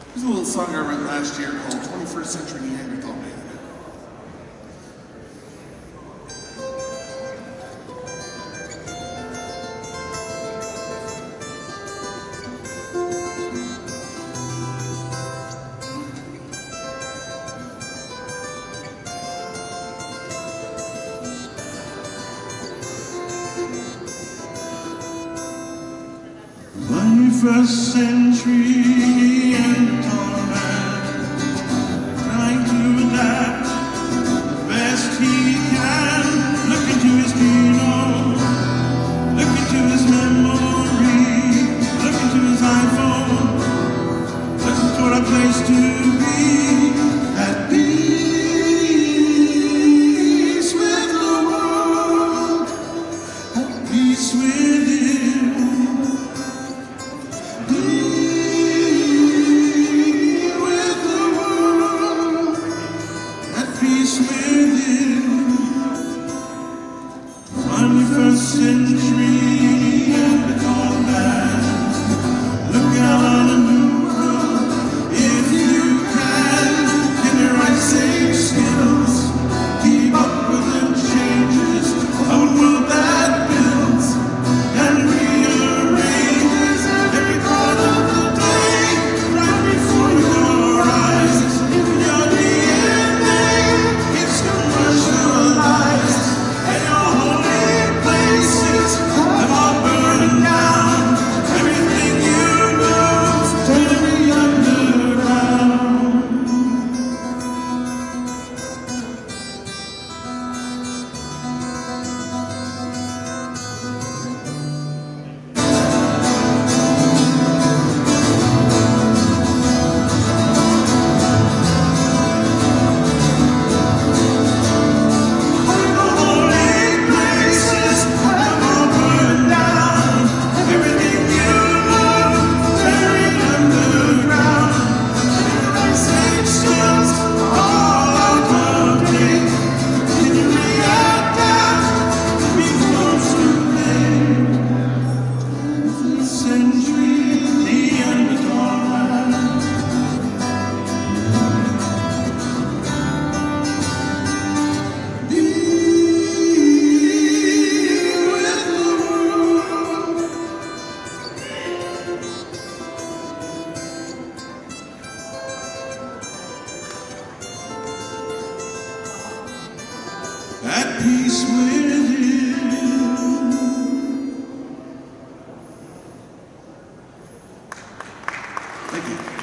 Here's a little song I wrote last year called 21st Century Neanderthal Man. First century Neanderthal man, trying to adapt the best he can. Look into his genome, look into his memory, look into his iPhone, looking for a place to be at peace with the world, at peace with him. First century Neanderthal man, look out on a new world if you can. Get the right safe skills, keep up with the changes of a world that builds and rearranges every part of the day right before your eyes. In your DNA, it's commercialized, and your holy places have all burned down. Everything you know, totally underground. At peace with him. Thank you.